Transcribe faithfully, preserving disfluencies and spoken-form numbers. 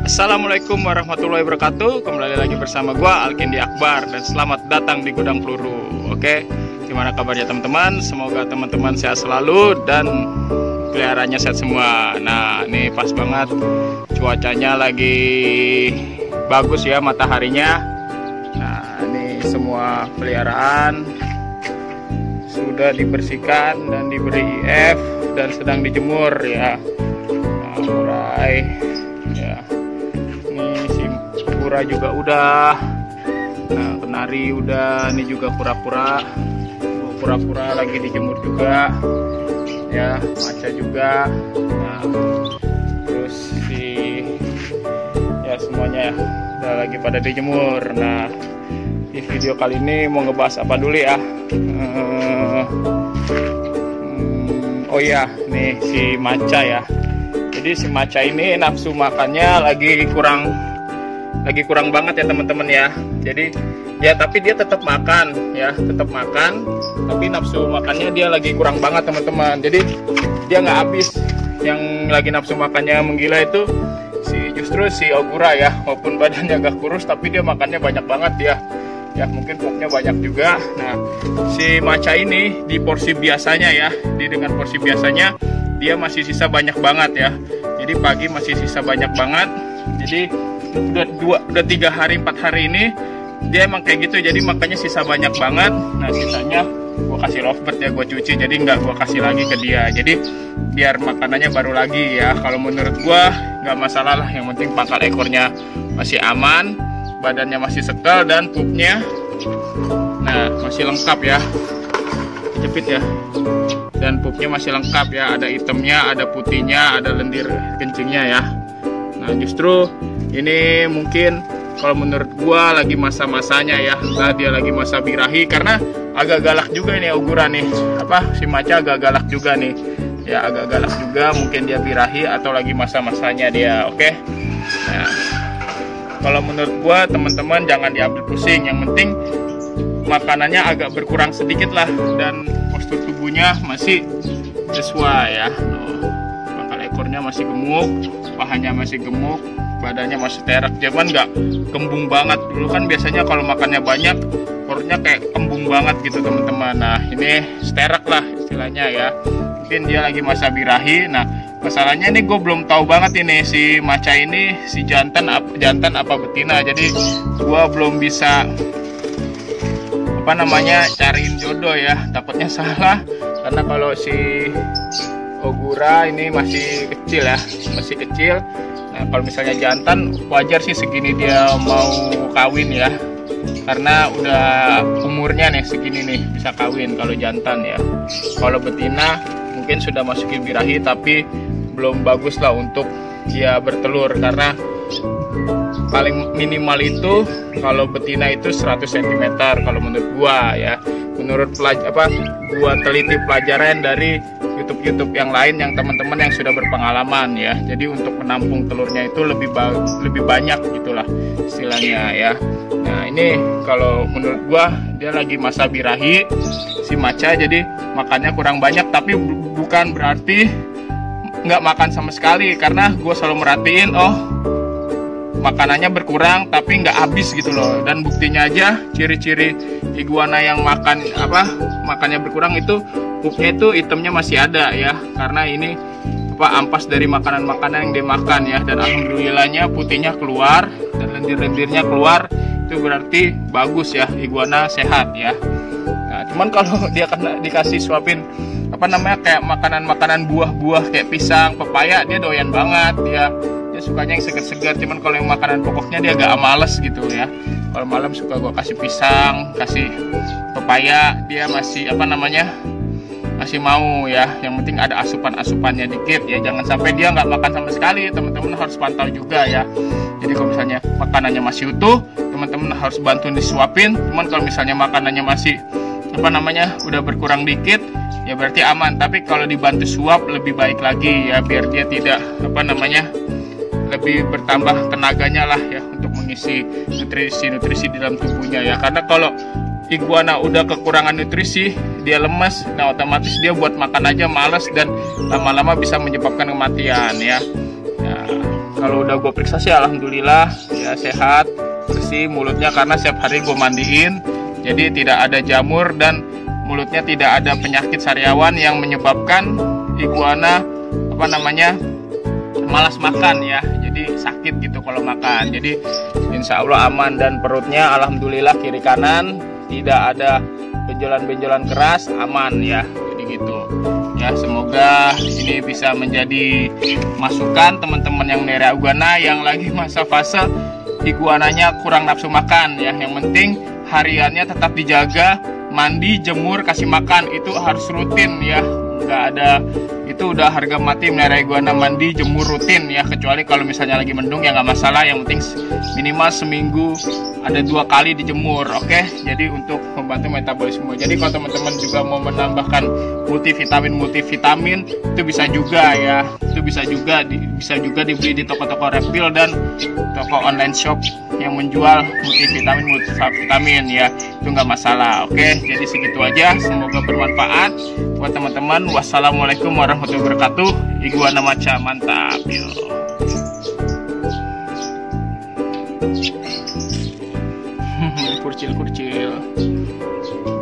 Assalamualaikum warahmatullahi wabarakatuh. Kembali lagi bersama gua Alkindi Akbar dan selamat datang di Gudang Peluru. Oke, gimana kabarnya teman-teman? Semoga teman-teman sehat selalu dan peliharaannya sehat semua. Nah, ini pas banget cuacanya lagi bagus ya, mataharinya. Nah, ini semua peliharaan sudah dibersihkan dan diberi I F dan sedang dijemur ya. Nah, mulai ya. Kura juga udah, nah kenari udah, ini juga pura-pura, pura-pura lagi dijemur juga, ya maca juga, nah terus si ya semuanya udah lagi pada dijemur. Nah di video kali ini mau ngebahas apa dulu ya? Uh, hmm, oh ya, nih si maca ya. Jadi si maca ini nafsu makannya lagi kurang lagi kurang banget ya teman-teman ya. Jadi ya tapi dia tetap makan ya, tetap makan, tapi nafsu makannya dia lagi kurang banget teman-teman. Jadi dia nggak habis. Yang lagi nafsu makannya menggila itu si justru si Ogura ya, walaupun badannya agak kurus tapi dia makannya banyak banget ya. Ya mungkin pupnya banyak juga. Nah si maca ini di porsi biasanya ya, di dengan porsi biasanya dia masih sisa banyak banget ya. Jadi pagi masih sisa banyak banget. Jadi udah dua udah tiga hari empat hari ini dia emang kayak gitu, jadi makanya sisa banyak banget. Nah sisanya gue kasih lovebird ya, gue cuci, jadi nggak gue kasih lagi ke dia, jadi biar makanannya baru lagi ya. Kalau menurut gue nggak masalah lah, yang penting pangkal ekornya masih aman, badannya masih sekal, dan pupnya nah masih lengkap ya, jepit ya, dan pupnya masih lengkap ya, ada hitamnya, ada putihnya, ada lendir kencingnya ya. Nah justru ini mungkin kalau menurut gua lagi masa-masanya ya, nah dia lagi masa birahi, karena agak galak juga ini Ogura nih, apa si maca agak galak juga nih ya, agak galak juga, mungkin dia birahi atau lagi masa-masanya dia. Oke, nah kalau menurut gua teman-teman jangan diambil pusing, yang penting makanannya agak berkurang sedikit lah dan postur tubuhnya masih sesuai ya. Pangkal ekornya masih gemuk, pahanya masih gemuk, badannya masih terak, cuman nggak kembung banget. Dulu kan biasanya kalau makannya banyak perutnya kayak kembung banget gitu teman-teman. Nah ini sterak lah istilahnya ya, mungkin dia lagi masa birahi. Nah masalahnya ini gue belum tahu banget ini si maca ini si jantan jantan apa betina, jadi gue belum bisa apa namanya cariin jodoh ya, takutnya salah, karena kalau si Ogura ini masih kecil ya, masih kecil. Nah kalau misalnya jantan wajar sih segini dia mau kawin ya, karena udah umurnya nih segini nih bisa kawin kalau jantan ya. Kalau betina mungkin sudah masukin birahi tapi belum bagus lah untuk dia bertelur, karena paling minimal itu kalau betina itu seratus sentimeter kalau menurut gua ya, menurut pelaj apa gua teliti pelajaran dari YouTube-YouTube yang lain, yang teman-teman yang sudah berpengalaman ya. Jadi untuk menampung telurnya itu lebih ba lebih banyak gitulah istilahnya ya. Nah ini kalau menurut gua dia lagi masa birahi si maca, jadi makannya kurang banyak, tapi bukan berarti nggak makan sama sekali, karena gua selalu merhatiin oh makanannya berkurang tapi nggak habis gitu loh. Dan buktinya aja ciri-ciri iguana yang makan apa makannya berkurang itu pupnya itu hitamnya masih ada ya, karena ini apa ampas dari makanan-makanan yang dia makan ya. Dan alhamdulillahnya putihnya keluar dan lendir-lendirnya keluar, itu berarti bagus ya, iguana sehat ya. Nah cuman kalau dia kena dikasih suapin apa namanya kayak makanan-makanan buah-buah kayak pisang, pepaya, dia doyan banget ya, dia sukanya yang segar-segar. Cuman kalau yang makanan pokoknya dia agak males gitu ya. Kalau malam suka gua kasih pisang, kasih pepaya, dia masih apa namanya masih mau ya. Yang penting ada asupan-asupannya dikit ya, jangan sampai dia nggak makan sama sekali. Teman-teman harus pantau juga ya. Jadi kalau misalnya makanannya masih utuh, teman-teman harus bantu disuapin. Cuman kalau misalnya makanannya masih apa namanya udah berkurang dikit, ya berarti aman. Tapi kalau dibantu suap lebih baik lagi ya, biar dia tidak apa namanya lebih bertambah tenaganya lah ya untuk mengisi nutrisi-nutrisi di dalam tubuhnya ya. Karena kalau iguana udah kekurangan nutrisi, dia lemas, nah otomatis dia buat makan aja males dan lama-lama bisa menyebabkan kematian ya. Nah, Kalau udah gue periksa sih alhamdulillah ya sehat, bersih mulutnya karena setiap hari gue mandiin. Jadi tidak ada jamur dan mulutnya tidak ada penyakit sariawan yang menyebabkan iguana apa namanya malas makan ya. Jadi sakit gitu kalau makan. Jadi insya Allah aman dan perutnya alhamdulillah kiri kanan tidak ada benjolan-benjolan keras, aman ya. Jadi gitu. Ya semoga ini bisa menjadi masukan teman-teman yang melihara iguana yang lagi masa fase iguananya kurang nafsu makan ya. Yang penting hariannya tetap dijaga, mandi, jemur, kasih makan itu harus rutin ya. Nggak ada, itu udah harga mati melihara iguana, mandi, jemur rutin ya. Kecuali kalau misalnya lagi mendung ya nggak masalah, yang penting minimal seminggu ada dua kali dijemur. Oke, jadi untuk membantu metabolisme. Jadi kalau teman-teman juga mau menambahkan multivitamin multivitamin itu bisa juga ya, itu bisa juga di, bisa juga dibeli di toko-toko reptil dan toko online shop yang menjual multivitamin multivitamin ya, itu nggak masalah. Oke, jadi segitu aja, semoga bermanfaat buat teman-teman. Wassalamualaikum warahmatullahi wabarakatuh. Iguana Maca mantap yo. Kurcil-kurcil.